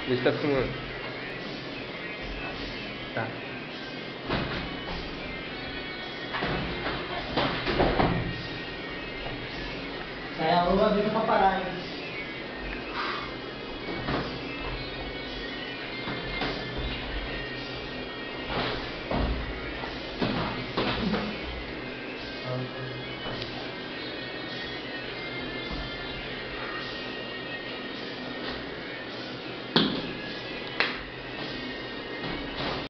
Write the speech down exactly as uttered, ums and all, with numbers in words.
Restart ko muna. Ta. Kaya ako ba dito paparay? Okay.